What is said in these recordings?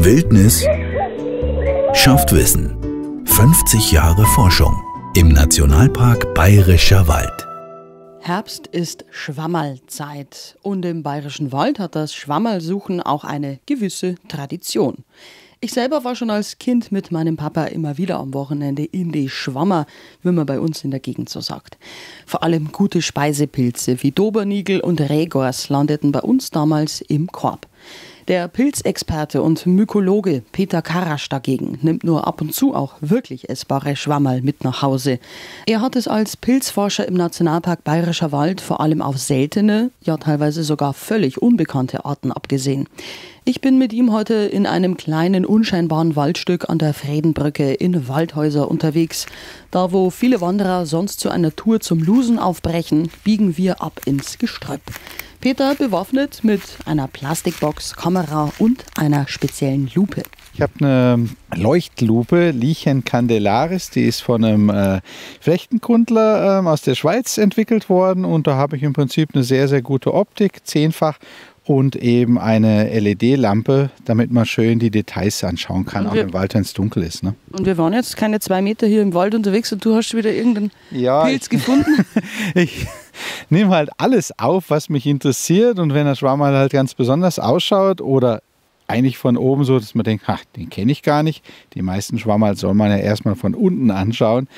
Wildnis schafft Wissen. 50 Jahre Forschung im Nationalpark Bayerischer Wald. Herbst ist Schwammerlzeit und im Bayerischen Wald hat das Schwammerlsuchen auch eine gewisse Tradition. Ich selber war schon als Kind mit meinem Papa immer wieder am Wochenende in die Schwammer, wie man bei uns in der Gegend so sagt. Vor allem gute Speisepilze wie Dobernigel und Rehgors landeten bei uns damals im Korb. Der Pilzexperte und Mykologe Peter Karasch dagegen nimmt nur ab und zu auch wirklich essbare Schwammerl mit nach Hause. Er hat es als Pilzforscher im Nationalpark Bayerischer Wald vor allem auf seltene, ja teilweise sogar völlig unbekannte Arten abgesehen. Ich bin mit ihm heute in einem kleinen, unscheinbaren Waldstück an der Fredenbrücke in Waldhäuser unterwegs. Da, wo viele Wanderer sonst zu einer Tour zum Lusen aufbrechen, biegen wir ab ins Gestrüpp. Peter bewaffnet mit einer Plastikbox, Kamera und einer speziellen Lupe. Ich habe eine Leuchtlupe, Lichen Candelaris, die ist von einem Flechtenkundler aus der Schweiz entwickelt worden. Und da habe ich im Prinzip eine sehr, sehr gute Optik, 10-fach. Und eben eine LED-Lampe, damit man schön die Details anschauen kann, auch im Wald, wenn es dunkel ist. Ne? Und wir waren jetzt keine 2 Meter hier im Wald unterwegs und du hast wieder irgendeinen Pilz gefunden? Ich nehme halt alles auf, was mich interessiert. Und wenn der Schwammerl halt ganz besonders ausschaut oder eigentlich von oben so, dass man denkt, ach, den kenne ich gar nicht. Die meisten Schwammerl soll man ja erstmal von unten anschauen.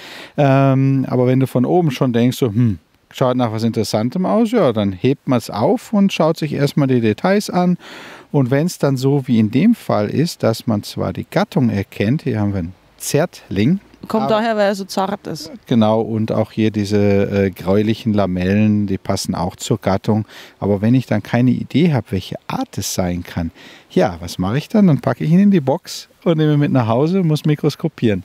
Aber wenn du von oben schon denkst, so, schaut nach was Interessantem aus, ja, dann hebt man es auf und schaut sich erstmal die Details an. Und wenn es dann so wie in dem Fall ist, dass man zwar die Gattung erkennt, hier haben wir einen Zertling. Kommt daher, weil er so zart ist. Genau, und auch hier diese gräulichen Lamellen, die passen auch zur Gattung. Aber wenn ich dann keine Idee habe, welche Art es sein kann, ja, was mache ich dann? Dann packe ich ihn in die Box und nehme ihn mit nach Hause, muss mikroskopieren.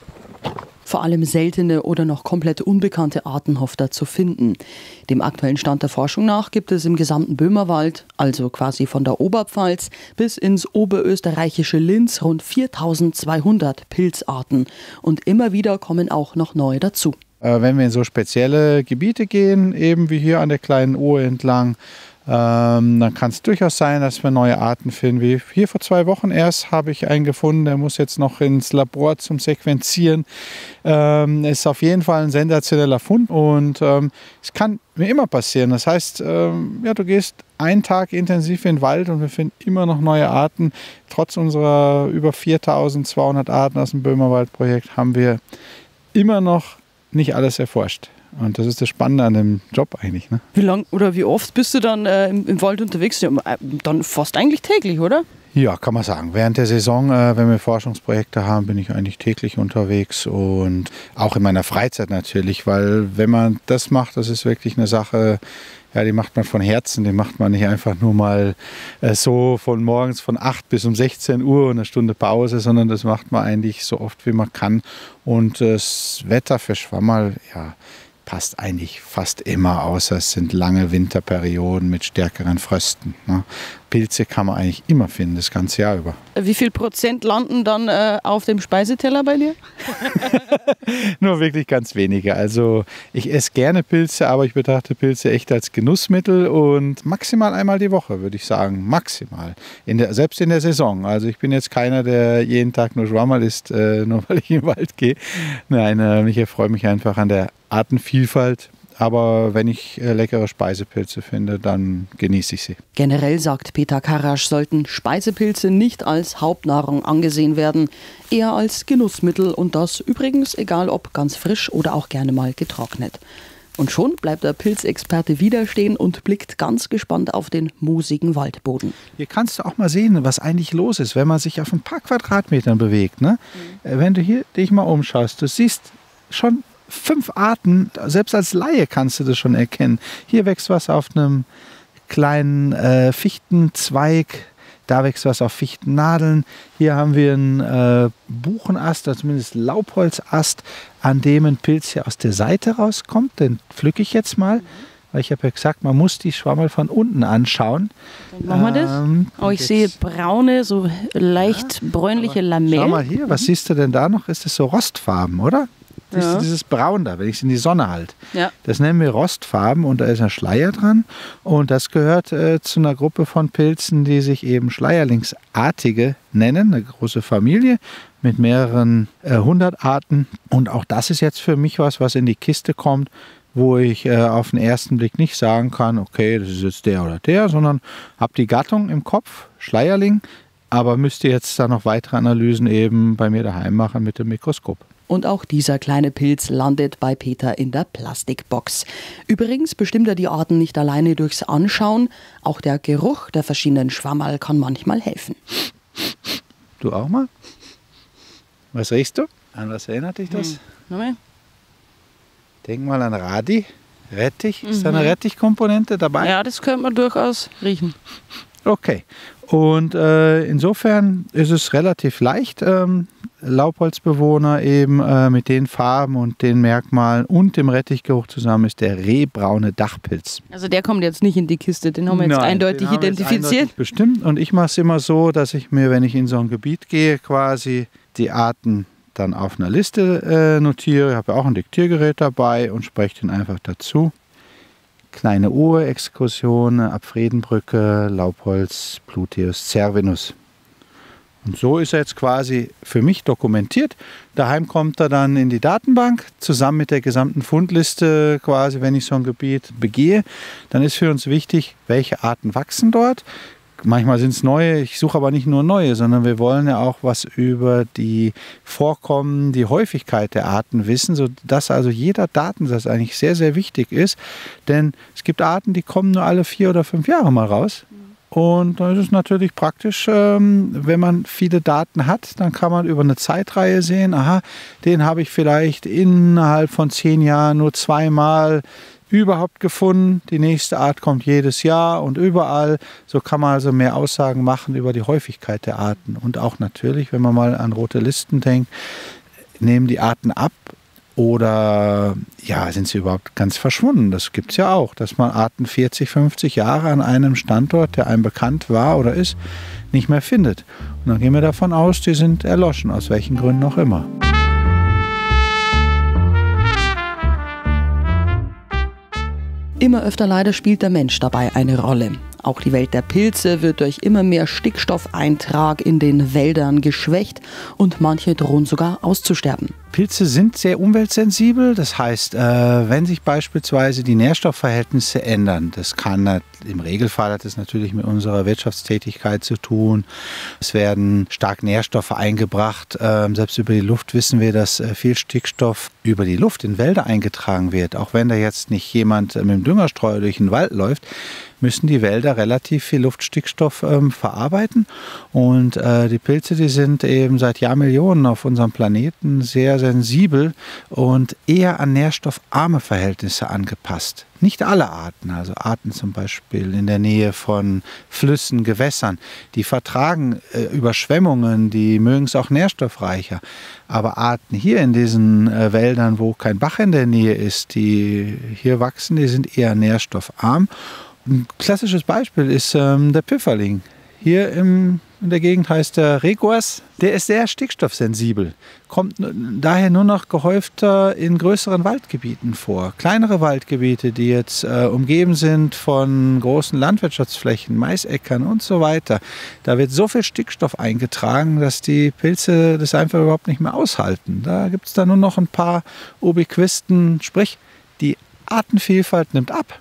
Vor allem seltene oder noch komplett unbekannte Arten hofft er zu finden. Dem aktuellen Stand der Forschung nach gibt es im gesamten Böhmerwald, also quasi von der Oberpfalz bis ins oberösterreichische Linz, rund 4200 Pilzarten. Und immer wieder kommen auch noch neue dazu. Wenn wir in so spezielle Gebiete gehen, eben wie hier an der kleinen Ohe entlang, dann kann es durchaus sein, dass wir neue Arten finden. Wie hier vor 2 Wochen erst habe ich einen gefunden, der muss jetzt noch ins Labor zum Sequenzieren. Ist auf jeden Fall ein sensationeller Fund und es kann mir immer passieren. Das heißt, ja, du gehst einen Tag intensiv in den Wald und wir finden immer noch neue Arten. Trotz unserer über 4200 Arten aus dem Böhmerwald-Projekt haben wir immer noch nicht alles erforscht. Und das ist das Spannende an dem Job eigentlich. Ne? Wie lang oder wie oft bist du dann im Wald unterwegs? Ja, dann fast eigentlich täglich, oder? Ja, kann man sagen. Während der Saison, wenn wir Forschungsprojekte haben, bin ich eigentlich täglich unterwegs und auch in meiner Freizeit natürlich, weil wenn man das macht, das ist wirklich eine Sache, ja, die macht man von Herzen, die macht man nicht einfach nur mal so von morgens von 8 bis um 16 Uhr und eine Stunde Pause, sondern das macht man eigentlich so oft wie man kann. Und das Wetter für Schwammerl, ja, passt eigentlich fast immer, außer es sind lange Winterperioden mit stärkeren Frösten. Ne? Pilze kann man eigentlich immer finden, das ganze Jahr über. Wie viel Prozent landen dann auf dem Speiseteller bei dir? Nur wirklich ganz wenige. Also ich esse gerne Pilze, aber ich betrachte Pilze echt als Genussmittel und maximal einmal die Woche, würde ich sagen. Maximal. Selbst in der Saison. Also ich bin jetzt keiner, der jeden Tag nur Schwammerl isst, nur weil ich in den Wald gehe. Nein, ich erfreue mich einfach an der Artenvielfalt. Aber wenn ich leckere Speisepilze finde, dann genieße ich sie. Generell, sagt Peter Karasch, sollten Speisepilze nicht als Hauptnahrung angesehen werden, eher als Genussmittel und das übrigens egal ob ganz frisch oder auch gerne mal getrocknet. Und schon bleibt der Pilzexperte wieder stehen und blickt ganz gespannt auf den moosigen Waldboden. Hier kannst du auch mal sehen, was eigentlich los ist, wenn man sich auf ein paar Quadratmetern bewegt. Ne? Wenn du hier dich mal umschaust, du siehst schon 5 Arten, selbst als Laie kannst du das schon erkennen. Hier wächst was auf einem kleinen Fichtenzweig, da wächst was auf Fichtennadeln. Hier haben wir einen Buchenast, oder zumindest Laubholzast, an dem ein Pilz hier aus der Seite rauskommt. Den pflücke ich jetzt mal, weil ich habe ja gesagt, man muss die Schwammerl von unten anschauen. Dann machen wir das. Oh, ich sehe braune, so leicht bräunliche Lamellen. Schau mal hier, was siehst du denn da noch? Ist das so rostfarben, oder? Siehst du dieses Braun da, wenn ich es in die Sonne halte? Ja. Das nennen wir Rostfarben und da ist ein Schleier dran. Und das gehört zu einer Gruppe von Pilzen, die sich eben Schleierlingsartige nennen. Eine große Familie mit mehreren 100 Arten. Und auch das ist jetzt für mich was in die Kiste kommt, wo ich auf den ersten Blick nicht sagen kann, okay, das ist jetzt der oder der, sondern habe die Gattung im Kopf, Schleierling, aber müsste jetzt da noch weitere Analysen eben bei mir daheim machen mit dem Mikroskop. Und auch dieser kleine Pilz landet bei Peter in der Plastikbox. Übrigens bestimmt er die Arten nicht alleine durchs Anschauen. Auch der Geruch der verschiedenen Schwammerl kann manchmal helfen. Du auch mal? Was riechst du? An was erinnert dich das? Denk mal an Radi. Rettich. Ist da eine Rettichkomponente dabei? Ja, das könnte man durchaus riechen. Okay. Und insofern ist es relativ leicht, Laubholzbewohner eben mit den Farben und den Merkmalen und dem Rettichgeruch zusammen ist der rehbraune Dachpilz. Also der kommt jetzt nicht in die Kiste, den haben wir jetzt eindeutig identifiziert. Bestimmt. Und ich mache es immer so, dass ich mir, wenn ich in so ein Gebiet gehe, quasi die Arten dann auf einer Liste notiere. Ich habe ja auch ein Diktiergerät dabei und spreche den einfach dazu. Kleine Uhr-Exkursion ab Friedenbrücke, Laubholz, Pluteus cervinus. Und so ist er jetzt quasi für mich dokumentiert. Daheim kommt er dann in die Datenbank, zusammen mit der gesamten Fundliste quasi, wenn ich so ein Gebiet begehe. Dann ist für uns wichtig, welche Arten wachsen dort. Manchmal sind es neue, ich suche aber nicht nur neue, sondern wir wollen ja auch was über die Vorkommen, die Häufigkeit der Arten wissen, sodass also jeder Datensatz eigentlich sehr, sehr wichtig ist. Denn es gibt Arten, die kommen nur alle 4 oder 5 Jahre mal raus. Und dann ist es natürlich praktisch, wenn man viele Daten hat, dann kann man über eine Zeitreihe sehen, aha, den habe ich vielleicht innerhalb von 10 Jahren nur 2-mal überhaupt gefunden. Die nächste Art kommt jedes Jahr und überall. So kann man also mehr Aussagen machen über die Häufigkeit der Arten. Und auch natürlich, wenn man mal an rote Listen denkt, nehmen die Arten ab oder ja, sind sie überhaupt ganz verschwunden? Das gibt es ja auch, dass man Arten 40, 50 Jahre an einem Standort, der einem bekannt war oder ist, nicht mehr findet. Und dann gehen wir davon aus, die sind erloschen, aus welchen Gründen auch immer. Immer öfter leider spielt der Mensch dabei eine Rolle. Auch die Welt der Pilze wird durch immer mehr Stickstoffeintrag in den Wäldern geschwächt und manche drohen sogar auszusterben. Pilze sind sehr umweltsensibel, das heißt, wenn sich beispielsweise die Nährstoffverhältnisse ändern, das kann im Regelfall hat es natürlich mit unserer Wirtschaftstätigkeit zu tun. Es werden stark Nährstoffe eingebracht, selbst über die Luft wissen wir, dass viel Stickstoff über die Luft in Wälder eingetragen wird. Auch wenn da jetzt nicht jemand mit dem Düngerstreuer durch den Wald läuft, müssen die Wälder relativ viel Luftstickstoff verarbeiten. Und die Pilze, die sind eben seit Jahrmillionen auf unserem Planeten sehr sensibel und eher an nährstoffarme Verhältnisse angepasst. Nicht alle Arten, also Arten zum Beispiel in der Nähe von Flüssen, Gewässern, die vertragen Überschwemmungen, die mögen es auch nährstoffreicher. Aber Arten hier in diesen Wäldern, wo kein Bach in der Nähe ist, die hier wachsen, die sind eher nährstoffarm. Ein klassisches Beispiel ist der Pfifferling. Hier in der Gegend heißt der Reguas. Der ist sehr stickstoffsensibel. Kommt daher nur noch gehäufter in größeren Waldgebieten vor. Kleinere Waldgebiete, die jetzt umgeben sind von großen Landwirtschaftsflächen, Maisäckern und so weiter. Da wird so viel Stickstoff eingetragen, dass die Pilze das einfach überhaupt nicht mehr aushalten. Da gibt es dann nur noch ein paar Ubiquisten, sprich die Artenvielfalt nimmt ab.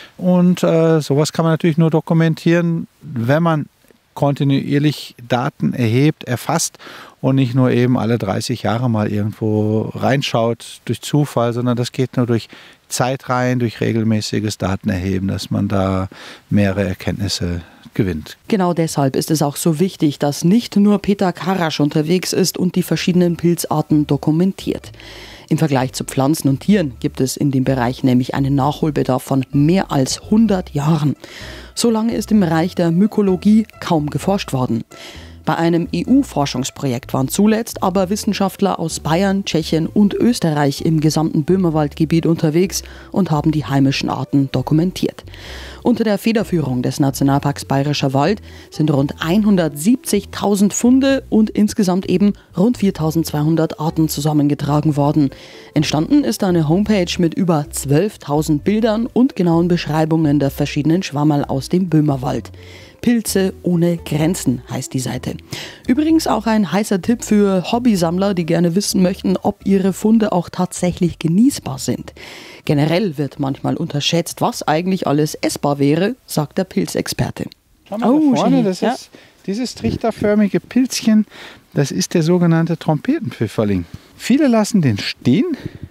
Und sowas kann man natürlich nur dokumentieren, wenn man kontinuierlich Daten erhebt, erfasst und nicht nur eben alle 30 Jahre mal irgendwo reinschaut durch Zufall, sondern das geht nur durch Zeitreihen, durch regelmäßiges Datenerheben, dass man da mehrere Erkenntnisse gewinnt. Genau deshalb ist es auch so wichtig, dass nicht nur Peter Karasch unterwegs ist und die verschiedenen Pilzarten dokumentiert. Im Vergleich zu Pflanzen und Tieren gibt es in dem Bereich nämlich einen Nachholbedarf von mehr als 100 Jahren. So lange ist im Bereich der Mykologie kaum geforscht worden. Bei einem EU-Forschungsprojekt waren zuletzt aber Wissenschaftler aus Bayern, Tschechien und Österreich im gesamten Böhmerwaldgebiet unterwegs und haben die heimischen Arten dokumentiert. Unter der Federführung des Nationalparks Bayerischer Wald sind rund 170.000 Funde und insgesamt eben rund 4.200 Arten zusammengetragen worden. Entstanden ist eine Homepage mit über 12.000 Bildern und genauen Beschreibungen der verschiedenen Schwammerl aus dem Böhmerwald. Pilze ohne Grenzen heißt die Seite. Übrigens auch ein heißer Tipp für Hobbysammler, die gerne wissen möchten, ob ihre Funde auch tatsächlich genießbar sind. Generell wird manchmal unterschätzt, was eigentlich alles essbar wäre, sagt der Pilzexperte. Schau mal da vorne, das ist dieses trichterförmige Pilzchen, das ist der sogenannte Trompetenpfifferling. Viele lassen den stehen,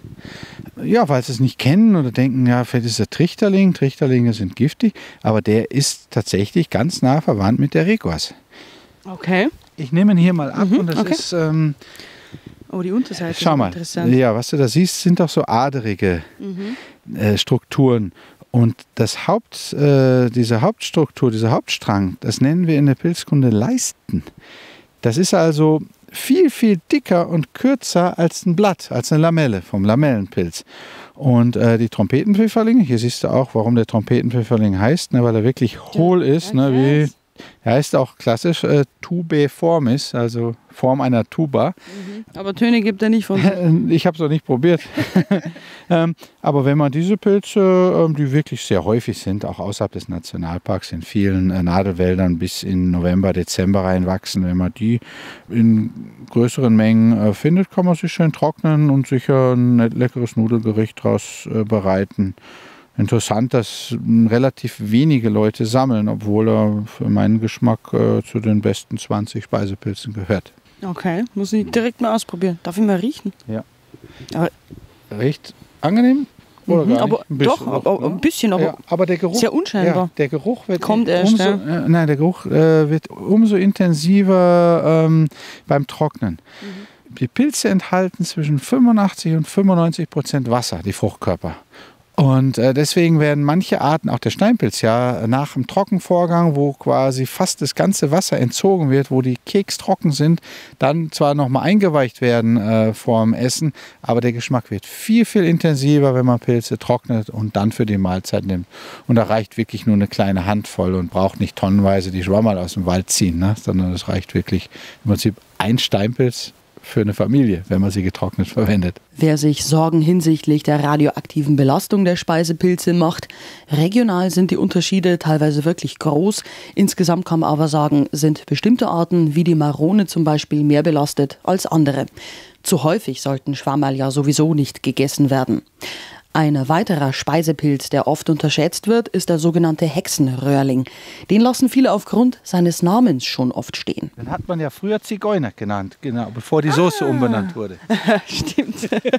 ja, weil sie es nicht kennen oder denken, ja, vielleicht ist er Trichterling. Trichterlinge sind giftig, aber der ist tatsächlich ganz nah verwandt mit der Requas. Okay. Ich nehme ihn hier mal ab und das ist... die Unterseite schau mal, interessant. ja, was du da siehst, sind doch so aderige Strukturen. Und diese Hauptstruktur, dieser Hauptstrang, das nennen wir in der Pilzkunde Leisten. Das ist also viel, viel dicker und kürzer als ein Blatt, als eine Lamelle vom Lamellenpilz. Und die Trompetenpfifferlinge, hier siehst du auch, warum der Trompetenpfifferling heißt, ne, weil er wirklich hohl ist, ne, er heißt auch klassisch tubeformis, also Form einer Tuba. Aber Töne gibt er nicht von sich. Ich habe es noch nicht probiert. Aber wenn man diese Pilze, die wirklich sehr häufig sind, auch außerhalb des Nationalparks in vielen Nadelwäldern bis in November, Dezember reinwachsen, wenn man die in größeren Mengen findet, kann man sie schön trocknen und sicher ein leckeres Nudelgericht daraus bereiten. Interessant, dass relativ wenige Leute sammeln, obwohl er für meinen Geschmack zu den besten 20 Speisepilzen gehört. Okay, muss ich direkt mal ausprobieren. Darf ich mal riechen? Ja. Aber riecht angenehm? Oder gar aber nicht? Ein bisschen, aber, ja, aber der Geruch, sehr unscheinbar. Ja, der Geruch wird der Geruch wird umso intensiver beim Trocknen. Die Pilze enthalten zwischen 85 und 95% Wasser, die Fruchtkörper. Und deswegen werden manche Arten, auch der Steinpilz, ja, nach dem Trockenvorgang, wo quasi fast das ganze Wasser entzogen wird, wo die Keks trocken sind, dann zwar nochmal eingeweicht werden vorm Essen, aber der Geschmack wird viel, viel intensiver, wenn man Pilze trocknet und dann für die Mahlzeit nimmt. Und da reicht wirklich nur eine kleine Handvoll und braucht nicht tonnenweise die Schwammerl aus dem Wald ziehen, ne? Sondern es reicht wirklich im Prinzip ein Steinpilz für eine Familie, wenn man sie getrocknet verwendet. Wer sich Sorgen hinsichtlich der radioaktiven Belastung der Speisepilze macht, regional sind die Unterschiede teilweise wirklich groß. Insgesamt kann man aber sagen, sind bestimmte Arten wie die Marone zum Beispiel mehr belastet als andere. Zu häufig sollten Schwammerl ja sowieso nicht gegessen werden. Ein weiterer Speisepilz, der oft unterschätzt wird, ist der sogenannte Hexenröhrling. Den lassen viele aufgrund seines Namens schon oft stehen. Den hat man ja früher Zigeuner genannt, genau, bevor die Soße umbenannt wurde. Stimmt.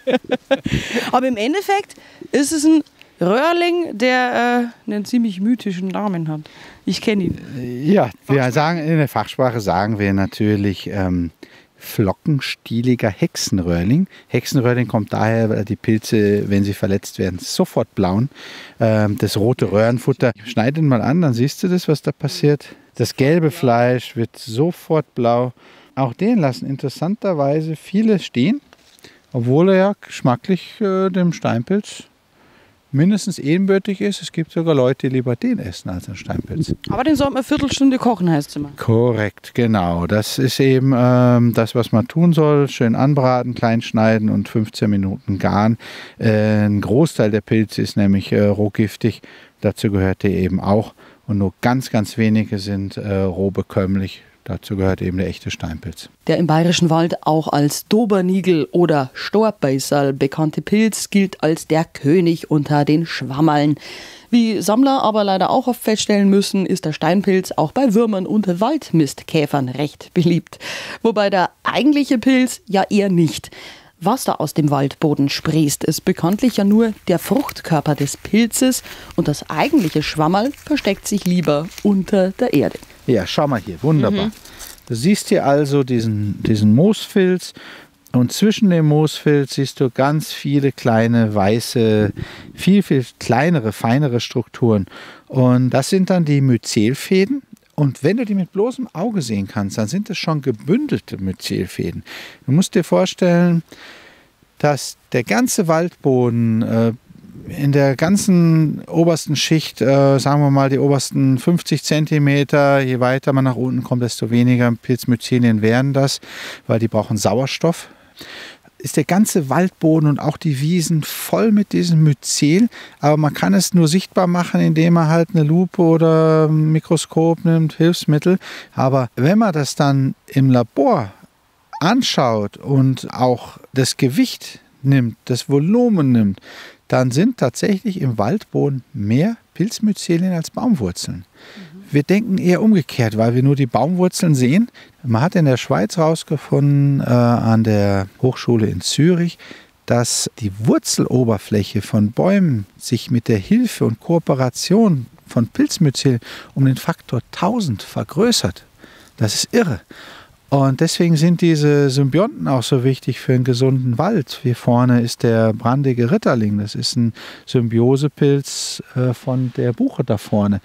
Aber im Endeffekt ist es ein Röhrling, der einen ziemlich mythischen Namen hat. Ich kenne ihn. Ja, wir sagen, in der Fachsprache sagen wir natürlich flockenstieliger Hexenröhrling. Hexenröhrling kommt daher, weil die Pilze, wenn sie verletzt werden, sofort blauen. Das rote Röhrenfutter, schneid ihn mal an, dann siehst du das, was da passiert. Das gelbe Fleisch wird sofort blau. Auch den lassen interessanterweise viele stehen, obwohl er ja geschmacklich dem Steinpilz mindestens ebenbürtig ist. Es gibt sogar Leute, die lieber den essen als den Steinpilz. Aber den sollte man eine Viertelstunde kochen, heißt es immer. Korrekt, genau. Das ist eben das, was man tun soll. Schön anbraten, klein schneiden und 15 Minuten garen. Ein Großteil der Pilze ist nämlich rohgiftig. Dazu gehört der eben auch. Und nur ganz, ganz wenige sind roh bekömmlich. Dazu gehört eben der echte Steinpilz. Der im Bayerischen Wald auch als Dobernigel oder Storbeißerl bekannte Pilz gilt als der König unter den Schwammerln. Wie Sammler aber leider auch oft feststellen müssen, ist der Steinpilz auch bei Würmern und Waldmistkäfern recht beliebt. Wobei der eigentliche Pilz ja eher nicht. Was da aus dem Waldboden sprießt, ist bekanntlich ja nur der Fruchtkörper des Pilzes und das eigentliche Schwammerl versteckt sich lieber unter der Erde. Ja, schau mal hier, wunderbar. Du siehst hier also diesen Moosfilz und zwischen dem Moosfilz siehst du ganz viele kleine, weiße, viel, viel kleinere, feinere Strukturen. Und das sind dann die Myzelfäden. Und wenn du die mit bloßem Auge sehen kannst, dann sind das schon gebündelte Myzelfäden. Du musst dir vorstellen, dass der ganze Waldboden in der ganzen obersten Schicht, sagen wir mal die obersten 50 Zentimeter, je weiter man nach unten kommt, desto weniger Pilzmyzelien werden das, weil die brauchen Sauerstoff. Ist der ganze Waldboden und auch die Wiesen voll mit diesem Myzel, aber man kann es nur sichtbar machen, indem man halt eine Lupe oder ein Mikroskop nimmt, Hilfsmittel. Aber wenn man das dann im Labor anschaut und auch das Gewicht nimmt, das Volumen nimmt, dann sind tatsächlich im Waldboden mehr Pilzmyzelien als Baumwurzeln. Wir denken eher umgekehrt, weil wir nur die Baumwurzeln sehen. Man hat in der Schweiz herausgefunden, an der Hochschule in Zürich, dass die Wurzeloberfläche von Bäumen sich mit der Hilfe und Kooperation von Pilzmyzelien um den Faktor 1000 vergrößert. Das ist irre. Und deswegen sind diese Symbionten auch so wichtig für einen gesunden Wald. Hier vorne ist der brandige Ritterling. Das ist ein Symbiosepilz von der Buche da vorne.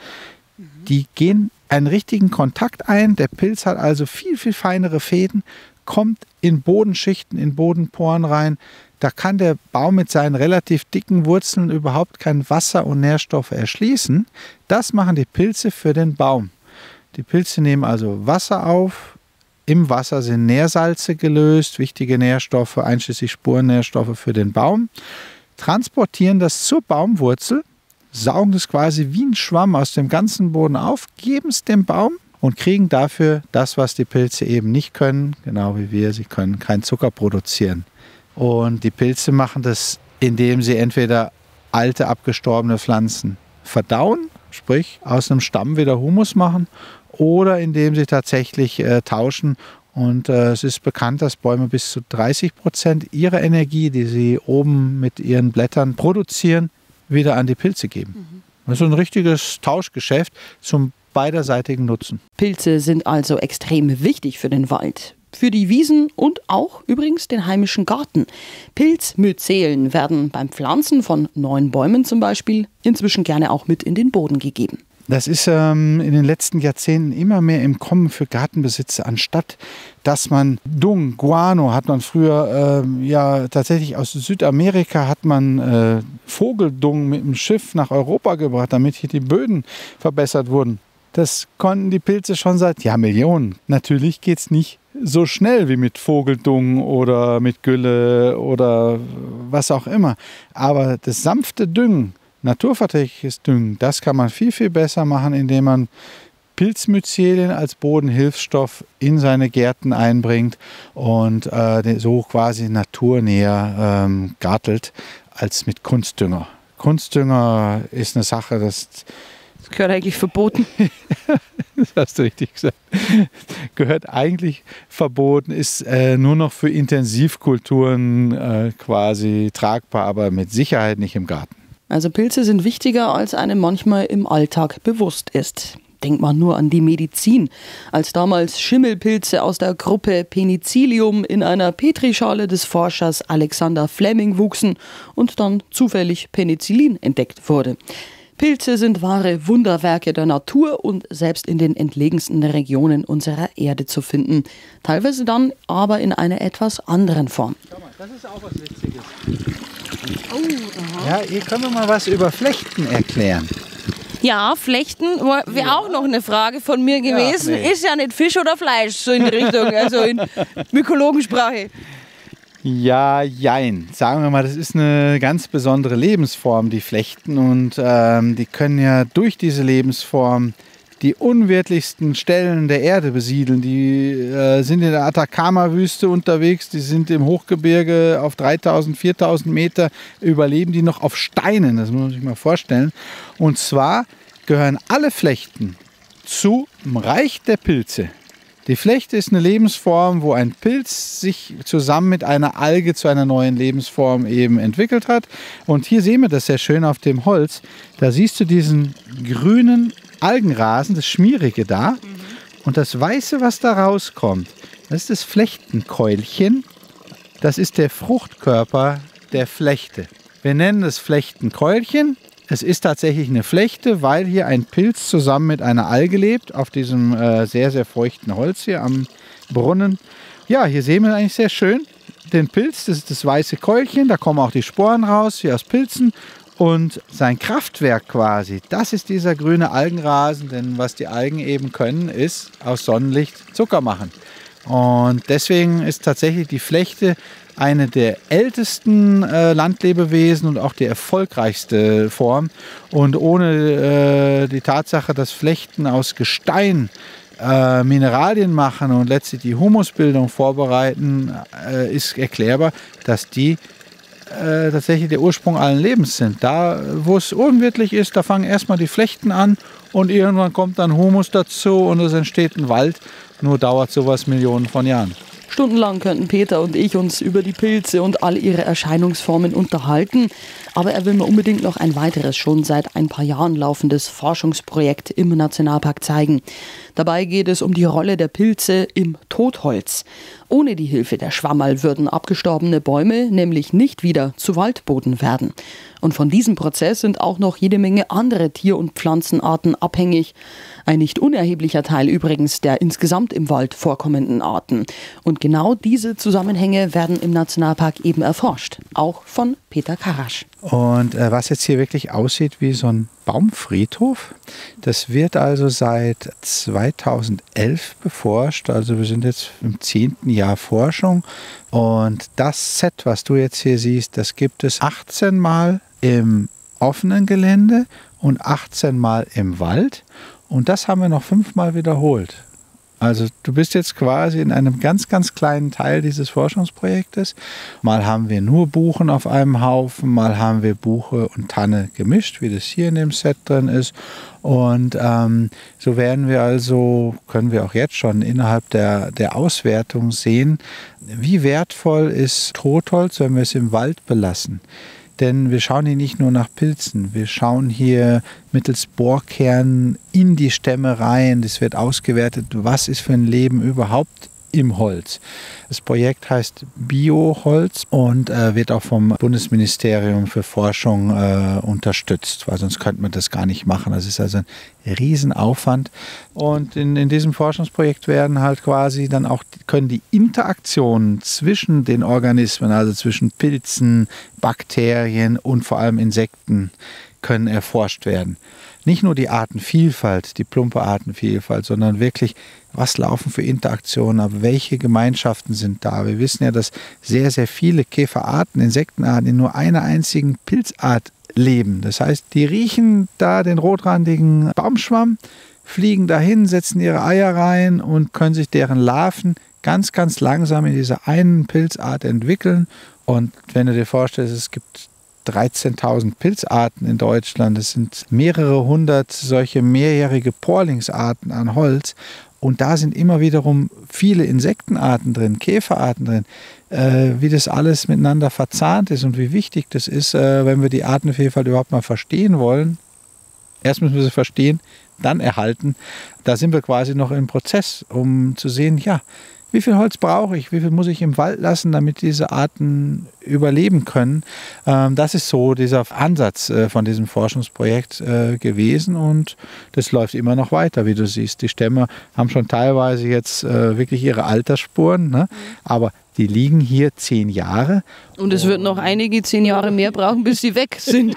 Die gehen einen richtigen Kontakt ein. Der Pilz hat also viel, viel feinere Fäden, kommt in Bodenschichten, in Bodenporen rein. Da kann der Baum mit seinen relativ dicken Wurzeln überhaupt kein Wasser und Nährstoffe erschließen. Das machen die Pilze für den Baum. Die Pilze nehmen also Wasser auf. Im Wasser sind Nährsalze gelöst, wichtige Nährstoffe, einschließlich Spurennährstoffe für den Baum, transportieren das zur Baumwurzel, saugen das quasi wie ein Schwamm aus dem ganzen Boden auf, geben es dem Baum und kriegen dafür das, was die Pilze eben nicht können, genau wie wir, sie können keinen Zucker produzieren. Und die Pilze machen das, indem sie entweder alte, abgestorbene Pflanzen verdauen, sprich aus einem Stamm wieder Humus machen, oder indem sie tatsächlich tauschen. Und es ist bekannt, dass Bäume bis zu 30% ihrer Energie, die sie oben mit ihren Blättern produzieren, wieder an die Pilze geben. Das ist ein richtiges Tauschgeschäft zum beiderseitigen Nutzen. Pilze sind also extrem wichtig für den Wald, für die Wiesen und auch übrigens den heimischen Garten. Pilzmyzelen werden beim Pflanzen von neuen Bäumen zum Beispiel inzwischen gerne auch mit in den Boden gegeben. Das ist in den letzten Jahrzehnten immer mehr im Kommen für Gartenbesitzer. Anstatt dass man Dung, Guano hat man früher ja tatsächlich aus Südamerika hat man Vogeldung mit dem Schiff nach Europa gebracht, damit hier die Böden verbessert wurden. Das konnten die Pilze schon seit Millionen. Natürlich geht es nicht so schnell wie mit Vogeldung oder mit Gülle oder was auch immer. Aber das sanfte Düngen, naturverträgliches Düngen, das kann man viel, viel besser machen, indem man Pilzmyzelien als Bodenhilfsstoff in seine Gärten einbringt und so quasi naturnäher gartelt als mit Kunstdünger. Kunstdünger ist eine Sache, das gehört eigentlich verboten. Das hast du richtig gesagt. Gehört eigentlich verboten, ist nur noch für Intensivkulturen quasi tragbar, aber mit Sicherheit nicht im Garten. Also Pilze sind wichtiger, als einem manchmal im Alltag bewusst ist. Denkt man nur an die Medizin. Als damals Schimmelpilze aus der Gruppe Penicillium in einer Petrischale des Forschers Alexander Fleming wuchsen und dann zufällig Penicillin entdeckt wurde. Pilze sind wahre Wunderwerke der Natur und selbst in den entlegensten Regionen unserer Erde zu finden. Teilweise dann aber in einer etwas anderen Form. Schau mal, das ist auch was Witziges. Ja, hier können wir mal was über Flechten erklären. Ja, Flechten wäre auch noch eine Frage von mir gewesen. Ja, nee. Ist ja nicht Fisch oder Fleisch, so in die Richtung, also in Mykologensprache. Ja, jein. Sagen wir mal, das ist eine ganz besondere Lebensform, die Flechten. Und die können ja durch diese Lebensform die unwirtlichsten Stellen der Erde besiedeln. Die sind in der Atacama-Wüste unterwegs, die sind im Hochgebirge auf 3000, 4000 Meter, überleben die noch auf Steinen, das muss man sich mal vorstellen. Und zwar gehören alle Flechten zum Reich der Pilze. Die Flechte ist eine Lebensform, wo ein Pilz sich zusammen mit einer Alge zu einer neuen Lebensform eben entwickelt hat. Und hier sehen wir das sehr schön auf dem Holz. Da siehst du diesen grünen Algenrasen, das Schmierige da. Und das Weiße, was da rauskommt, das ist das Flechtenkeulchen. Das ist der Fruchtkörper der Flechte. Wir nennen es Flechtenkeulchen Es ist tatsächlich eine Flechte, weil hier ein Pilz zusammen mit einer Alge lebt, auf diesem sehr, sehr feuchten Holz hier am Brunnen. Ja, hier sehen wir eigentlich sehr schön den Pilz, das ist das weiße Keulchen, da kommen auch die Sporen raus, hier aus Pilzen. Und sein Kraftwerk quasi, das ist dieser grüne Algenrasen, denn was die Algen eben können, ist aus Sonnenlicht Zucker machen. Und deswegen ist tatsächlich die Flechte eine der ältesten Landlebewesen und auch die erfolgreichste Form. Und ohne die Tatsache, dass Flechten aus Gestein Mineralien machen und letztlich die Humusbildung vorbereiten, ist erklärbar, dass die tatsächlich der Ursprung allen Lebens sind. Da, wo es unwirtlich ist, da fangen erstmal die Flechten an und irgendwann kommt dann Humus dazu und es entsteht ein Wald. Nur dauert sowas Millionen von Jahren. Stundenlang könnten Peter und ich uns über die Pilze und all ihre Erscheinungsformen unterhalten. Aber er will mir unbedingt noch ein weiteres, schon seit ein paar Jahren laufendes Forschungsprojekt im Nationalpark zeigen. Dabei geht es um die Rolle der Pilze im Totholz. Ohne die Hilfe der Schwammerl würden abgestorbene Bäume nämlich nicht wieder zu Waldboden werden. Und von diesem Prozess sind auch noch jede Menge andere Tier- und Pflanzenarten abhängig. Ein nicht unerheblicher Teil übrigens der insgesamt im Wald vorkommenden Arten. Und genau diese Zusammenhänge werden im Nationalpark eben erforscht. Auch von Peter Karasch. Und was jetzt hier wirklich aussieht wie so ein Baumfriedhof, das wird also seit 2011 beforscht. Also wir sind jetzt im 10. Jahr Forschung. Und das Set, was du jetzt hier siehst, das gibt es 18 Mal im offenen Gelände und 18 Mal im Wald. Und das haben wir noch 5 Mal wiederholt. Also du bist jetzt quasi in einem ganz, ganz kleinen Teil dieses Forschungsprojektes. Mal haben wir nur Buchen auf einem Haufen, mal haben wir Buche und Tanne gemischt, wie das hier in dem Set drin ist. Und so werden wir also, können wir auch jetzt schon innerhalb der Auswertung sehen, wie wertvoll ist Totholz, wenn wir es im Wald belassen. Denn wir schauen hier nicht nur nach Pilzen, wir schauen hier mittels Bohrkernen in die Stämme rein. Es wird ausgewertet, was ist für ein Leben überhaupt im Holz. Das Projekt heißt Bioholz und wird auch vom Bundesministerium für Forschung unterstützt, weil sonst könnte man das gar nicht machen. Das ist also ein Riesenaufwand. Und in diesem Forschungsprojekt werden halt quasi dann auch, können die Interaktionen zwischen den Organismen, also zwischen Pilzen, Bakterien und vor allem Insekten, können erforscht werden. Nicht nur die Artenvielfalt, die plumpe Artenvielfalt, sondern wirklich, was laufen für Interaktionen ab, welche Gemeinschaften sind da. Wir wissen ja, dass sehr, sehr viele Käferarten, Insektenarten in nur einer einzigen Pilzart leben. Das heißt, die riechen da den rotrandigen Baumschwamm, fliegen dahin, setzen ihre Eier rein und können sich deren Larven ganz, ganz langsam in dieser einen Pilzart entwickeln. Und wenn du dir vorstellst, es gibt 13.000 Pilzarten in Deutschland. Es sind mehrere hundert solche mehrjährige Porlingsarten an Holz. Und da sind immer wiederum viele Insektenarten drin, Käferarten drin. Wie das alles miteinander verzahnt ist und wie wichtig das ist, wenn wir die Artenvielfalt überhaupt mal verstehen wollen. Erst müssen wir sie verstehen, dann erhalten. Da sind wir quasi noch im Prozess, um zu sehen, ja, wie viel Holz brauche ich, wie viel muss ich im Wald lassen, damit diese Arten überleben können. Das ist so dieser Ansatz von diesem Forschungsprojekt gewesen und das läuft immer noch weiter, wie du siehst. Die Stämme haben schon teilweise jetzt wirklich ihre Altersspuren, ne? Aber die liegen hier 10 Jahre. Und es wird noch einige 10 Jahre mehr brauchen, bis sie weg sind.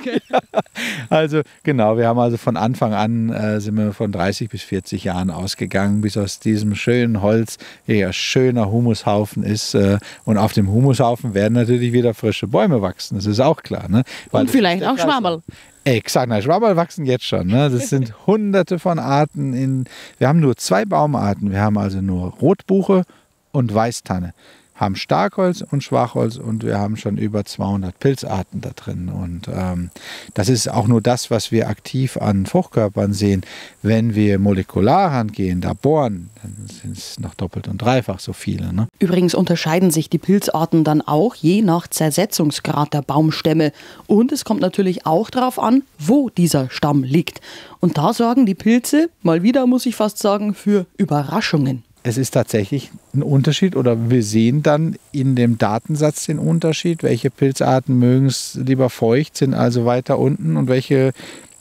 Also genau, wir haben also von Anfang an sind wir von 30 bis 40 Jahren ausgegangen, bis aus diesem schönen Holz ein schöner Humushaufen ist. Und auf dem Humushaufen werden natürlich wieder frische Bäume wachsen, das ist auch klar. Ne? Und vielleicht auch Schwammerl. Exakt, Schwammerl wachsen jetzt schon. Ne? Das sind hunderte von Arten. Wir haben nur 2 Baumarten. Wir haben also nur Rotbuche und Weißtanne. Haben Starkholz und Schwachholz und wir haben schon über 200 Pilzarten da drin. Und das ist auch nur das, was wir aktiv an Fruchtkörpern sehen. Wenn wir molekular rangehen, da bohren, dann sind es noch doppelt und dreifach so viele. Ne? Übrigens unterscheiden sich die Pilzarten dann auch je nach Zersetzungsgrad der Baumstämme. Und es kommt natürlich auch darauf an, wo dieser Stamm liegt. Und da sorgen die Pilze, mal wieder muss ich fast sagen, für Überraschungen. es ist tatsächlich ein Unterschied oder wir sehen dann in dem Datensatz den Unterschied, welche Pilzarten mögen es lieber feucht, sind also weiter unten und welche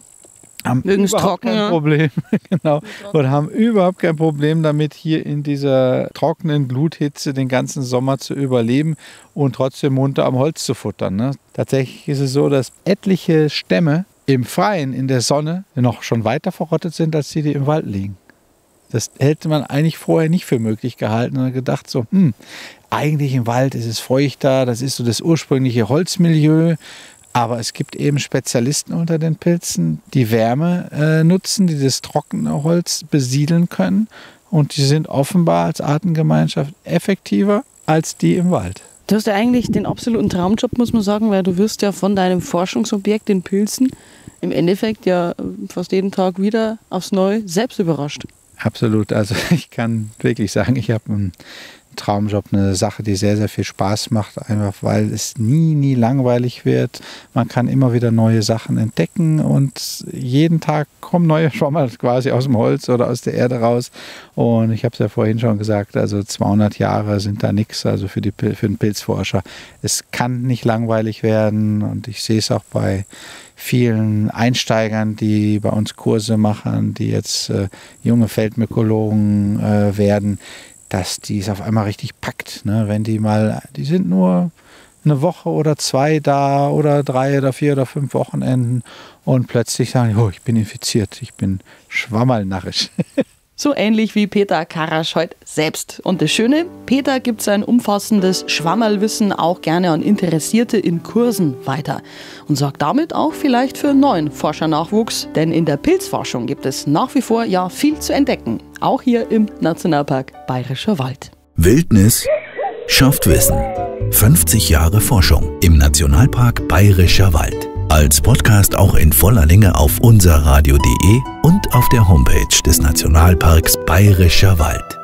haben überhaupt kein Problem, genau, und haben überhaupt kein Problem damit, hier in dieser trockenen Gluthitze den ganzen Sommer zu überleben und trotzdem munter am Holz zu futtern. Ne? Tatsächlich ist es so, dass etliche Stämme im Freien, in der Sonne, noch schon weiter verrottet sind, als die im Wald liegen. Das hätte man eigentlich vorher nicht für möglich gehalten und gedacht so, eigentlich im Wald ist es feuchter, das ist so das ursprüngliche Holzmilieu. Aber es gibt eben Spezialisten unter den Pilzen, die Wärme nutzen, die das trockene Holz besiedeln können. Und die sind offenbar als Artengemeinschaft effektiver als die im Wald. Du hast ja eigentlich den absoluten Traumjob, muss man sagen, weil du wirst ja von deinem Forschungsobjekt, den Pilzen, im Endeffekt ja fast jeden Tag wieder aufs Neue selbst überrascht. Absolut. Also ich kann wirklich sagen, ich habe einen Traumjob, eine Sache, die sehr, sehr viel Spaß macht, einfach weil es nie langweilig wird. Man kann immer wieder neue Sachen entdecken und jeden Tag kommen neue Schwammerl quasi aus dem Holz oder aus der Erde raus. Und ich habe es ja vorhin schon gesagt, also 200 Jahre sind da nichts, also für den Pilzforscher. Es kann nicht langweilig werden und ich sehe es auch bei vielen Einsteigern, die bei uns Kurse machen, die jetzt junge Feldmykologen werden, dass die es auf einmal richtig packt. Ne? Wenn die sind nur eine Woche oder 2 da oder 3 oder 4 oder 5 Wochenenden und plötzlich sagen, oh, ich bin infiziert, ich bin schwammerlnarrisch. So ähnlich wie Peter Karasch heute selbst. Und das Schöne, Peter gibt sein umfassendes Schwammerlwissen auch gerne an Interessierte in Kursen weiter und sorgt damit auch vielleicht für neuen Forschernachwuchs, denn in der Pilzforschung gibt es nach wie vor ja viel zu entdecken, auch hier im Nationalpark Bayerischer Wald. Wildnis schafft Wissen. 50 Jahre Forschung im Nationalpark Bayerischer Wald. Als Podcast auch in voller Länge auf unserradio.de und auf der Homepage des Nationalparks Bayerischer Wald.